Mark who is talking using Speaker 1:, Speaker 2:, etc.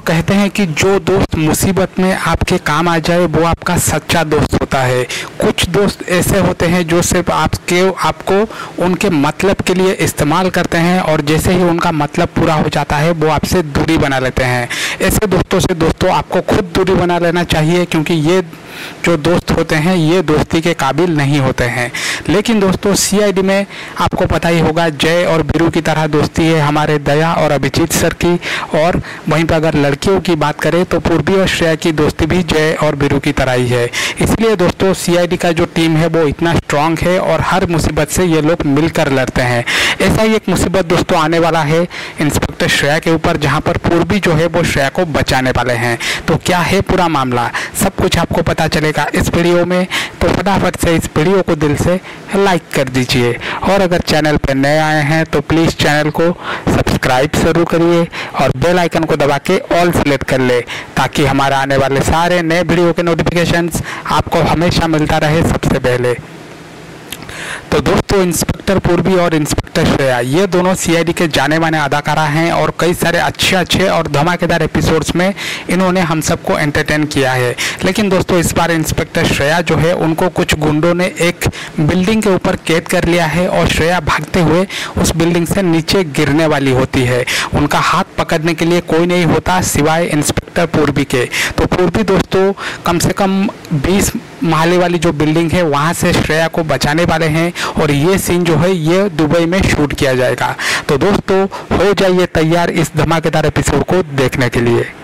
Speaker 1: कहते हैं कि जो दोस्त मुसीबत में आपके काम आ जाए वो आपका सच्चा दोस्त होता है। कुछ दोस्त ऐसे होते हैं जो सिर्फ आपको उनके मतलब के लिए इस्तेमाल करते हैं और जैसे ही उनका मतलब पूरा हो जाता है वो आपसे दूरी बना लेते हैं। ऐसे दोस्तों से दोस्तों आपको खुद दूरी बना लेना चाहिए, क्योंकि ये जो दोस्त होते हैं ये दोस्ती के काबिल नहीं होते हैं। लेकिन दोस्तों सीआईडी में आपको पता ही होगा जय और बीरू की तरह दोस्ती है हमारे दया और अभिजीत सर की, और वहीं पर अगर लड़कियों की बात करें तो पूर्वी और श्रेया की दोस्ती भी जय और बीरू की तरह ही है। इसलिए दोस्तों सीआईडी का जो टीम है वो इतना स्ट्रांग है और हर मुसीबत से ये लोग मिलकर लड़ते हैं। ऐसा ही एक मुसीबत दोस्तों आने वाला है इंस्पेक्टर श्रेया के ऊपर, जहाँ पर पूर्वी जो है वो श्रेया को बचाने वाले हैं। तो क्या है पूरा मामला, सब कुछ आपको पता चलेगा इस वीडियो में। तो फटाफट से इस वीडियो को दिल से लाइक कर दीजिए, और अगर चैनल पर नए आए हैं तो प्लीज़ चैनल को सब्सक्राइब ज़रूर करिए और बेल आइकन को दबा के ऑल सेलेक्ट कर ले, ताकि हमारा आने वाले सारे नए वीडियो के नोटिफिकेशंस आपको हमेशा मिलता रहे सबसे पहले। तो दोस्तों इंस्पेक्टर पूर्वी और इंस्पेक्टर श्रेया ये दोनों सीआईडी के जाने माने अदाकारा हैं और कई सारे अच्छे और धमाकेदार एपिसोड्स में इन्होंने हम सबको एंटरटेन किया है। लेकिन दोस्तों इस बार इंस्पेक्टर श्रेया जो है उनको कुछ गुंडों ने एक बिल्डिंग के ऊपर कैद कर लिया है और श्रेया भागते हुए उस बिल्डिंग से नीचे गिरने वाली होती है। उनका हाथ पकड़ने के लिए कोई नहीं होता सिवाय इंस्पेक्टर पूर्वी के। तो पूर्वी दोस्तों कम से कम 20 महले वाली जो बिल्डिंग है वहाँ से श्रेया को बचाने वाले हैं, और ये सीन जो है ये दुबई में शूट किया जाएगा। तो दोस्तों हो जाइए तैयार इस धमाकेदार एपिसोड को देखने के लिए।